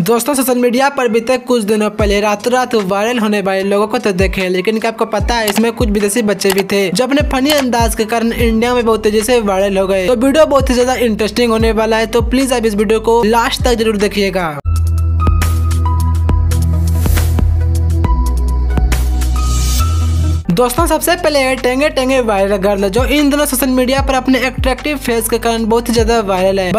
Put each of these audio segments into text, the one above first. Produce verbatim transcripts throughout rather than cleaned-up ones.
दोस्तों social media पर बीते कुछ दिनों पहले रातों रात वायरल होने वाले लोगों को तो देखे, लेकिन क्या आपको पता है इसमें कुछ विदेशी बच्चे भी थे जो अपने फनी अंदाज के कारण इंडिया में बहुत तेजी से वायरल हो गए। तो वीडियो बहुत ही ज्यादा इंटरेस्टिंग होने वाला है, तो प्लीज आप इस वीडियो को लास्ट तक जरूर देखिएगा। दोस्तों सबसे पहले टेंगे टेंगे वायरल गर्ल जो इन दिनों सोशल मीडिया पर अपने अट्रैक्टिव फेस के कारण बहुत ही ज्यादा वायरल है।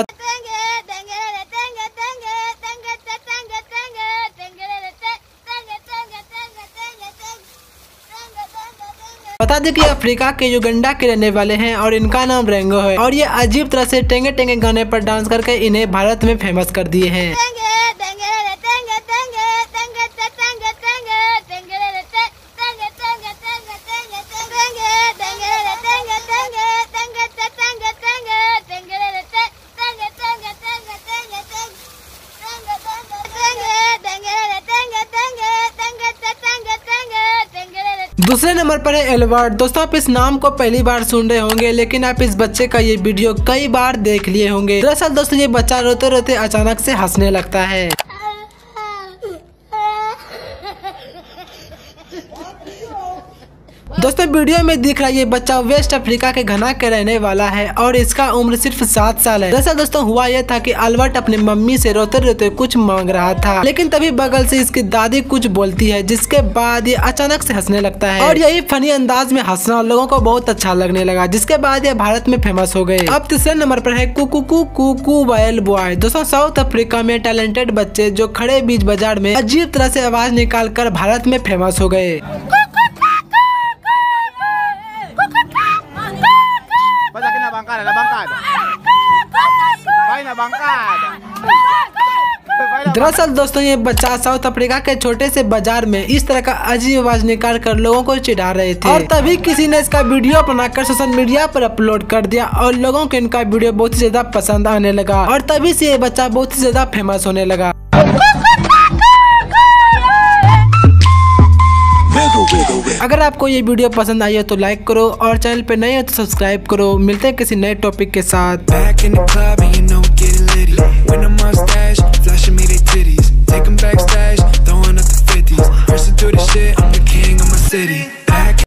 बता दें कि अफ्रीका के युगांडा के रहने वाले हैं और इनका नाम रेंगो है और ये अजीब तरह से टेंगे टेंगे गाने पर डांस करके इन्हें भारत में फेमस कर दिए हैं। दूसरे नंबर पर है एलवर्ड। दोस्तों आप इस नाम को पहली बार सुन रहे होंगे, लेकिन आप इस बच्चे का ये वीडियो कई बार देख लिए होंगे। दरअसल दोस्तों ये बच्चा रोते रोते अचानक से हंसने लगता है। दोस्तों वीडियो में दिख रहा है ये बच्चा वेस्ट अफ्रीका के घना के रहने वाला है और इसका उम्र सिर्फ सात साल है। दरअसल दोस्तों हुआ यह था कि अल्बर्ट अपनी मम्मी से रोते रोते कुछ मांग रहा था, लेकिन तभी बगल से इसकी दादी कुछ बोलती है, जिसके बाद ये अचानक से हंसने लगता है और यही फनी अंदाज में हंसना लोगों को बहुत अच्छा लगने लगा, जिसके बाद ये भारत में फेमस हो गए। अब तीसरे नंबर पर है कुकू कुकू वायल बॉय। दोस्तों साउथ अफ्रीका में टैलेंटेड बच्चे जो खड़े बीच बाजार में अजीब तरह से आवाज निकाल कर भारत में फेमस हो गए। दरअसल दोस्तों ये बच्चा साउथ अफ्रीका के छोटे से बाजार में इस तरह का अजीब आवाज निकाल कर लोगों को चिढ़ा रहे थे और तभी किसी ने इसका वीडियो बनाकर सोशल मीडिया पर अपलोड कर दिया और लोगों को इनका वीडियो बहुत ही ज्यादा पसंद आने लगा और तभी से ये बच्चा बहुत ही ज्यादा फेमस होने लगा। अगर आपको ये वीडियो पसंद आई हो तो लाइक करो और चैनल पे नए हो तो सब्सक्राइब करो। मिलते हैं किसी नए टॉपिक के साथ।